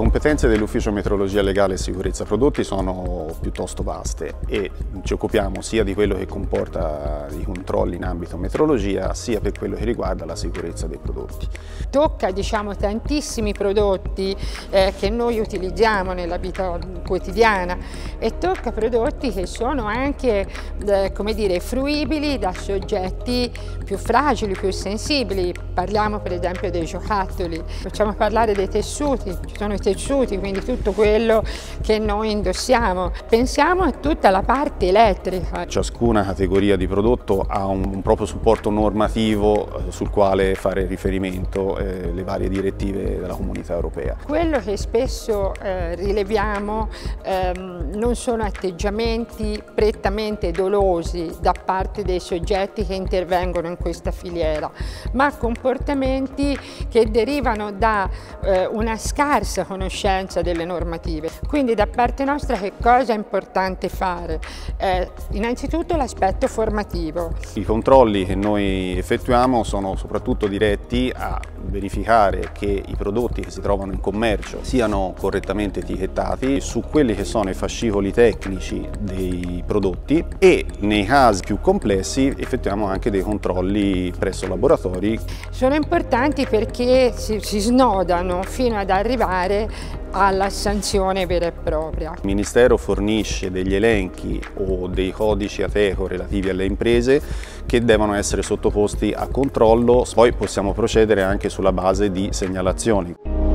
competenze dell'Ufficio Metrologia Legale e Sicurezza Prodotti sono piuttosto vaste e ci occupiamo sia di quello che comporta i controlli in ambito metrologia, sia per quello che riguarda la sicurezza dei prodotti. Tocca, diciamo, tantissimi prodotti che noi utilizziamo nella vita quotidiana e tocca prodotti che sono anche, come dire, fruibili da soggetti più fragili, più sensibili. Parliamo per esempio dei giocattoli, facciamo parlare dei tessuti, ci sono i tessuti, quindi tutto quello che noi indossiamo. Pensiamo a tutta la parte elettrica. Ciascuna categoria di prodotto ha un proprio supporto normativo sul quale fare riferimento le varie direttive della Comunità Europea. Quello che spesso rileviamo non sono atteggiamenti prettamente dolosi da parte dei soggetti che intervengono in questa filiera, ma comportamenti che derivano da una scarsa conoscenza delle normative. Quindi da parte nostra che cosa è importante fare? Innanzitutto l'aspetto formativo. I controlli che noi effettuiamo sono soprattutto diretti a verificare che i prodotti che si trovano in commercio siano correttamente etichettati su quelli che sono i fascicoli tecnici dei prodotti e nei casi più complessi effettuiamo anche dei controlli presso laboratori. Sono importanti perché si snodano fino ad arrivare alla sanzione vera e propria. Il Ministero fornisce degli elenchi o dei codici Ateco relativi alle imprese che devono essere sottoposti a controllo, poi possiamo procedere anche sulla base di segnalazioni.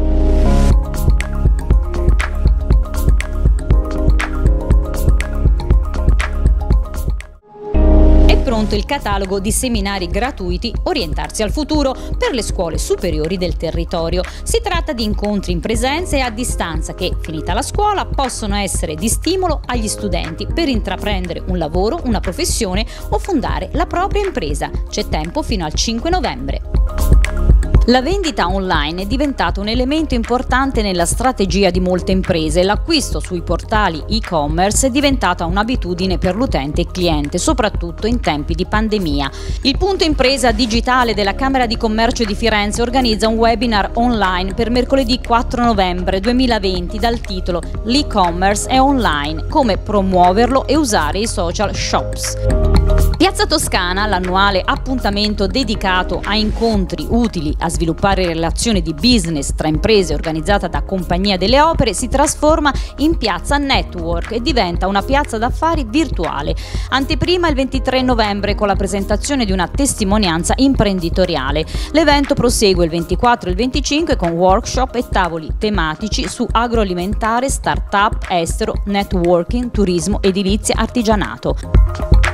Pronto il catalogo di seminari gratuiti Orientarsi al futuro per le scuole superiori del territorio. Si tratta di incontri in presenza e a distanza che, finita la scuola, possono essere di stimolo agli studenti per intraprendere un lavoro, una professione o fondare la propria impresa. C'è tempo fino al 5 novembre. La vendita online è diventata un elemento importante nella strategia di molte imprese. L'acquisto sui portali e-commerce è diventata un'abitudine per l'utente e cliente, soprattutto in tempi di pandemia. Il punto impresa digitale della Camera di Commercio di Firenze organizza un webinar online per mercoledì 4 novembre 2020 dal titolo L'e-commerce è online, come promuoverlo e usare i social shops. Piazza Toscana, l'annuale appuntamento dedicato a incontri utili a sviluppare relazioni di business tra imprese organizzata da Compagnia delle Opere, si trasforma in piazza network e diventa una piazza d'affari virtuale. Anteprima il 23 novembre con la presentazione di una testimonianza imprenditoriale. L'evento prosegue il 24 e il 25 con workshop e tavoli tematici su agroalimentare, start-up, estero, networking, turismo, edilizia, artigianato.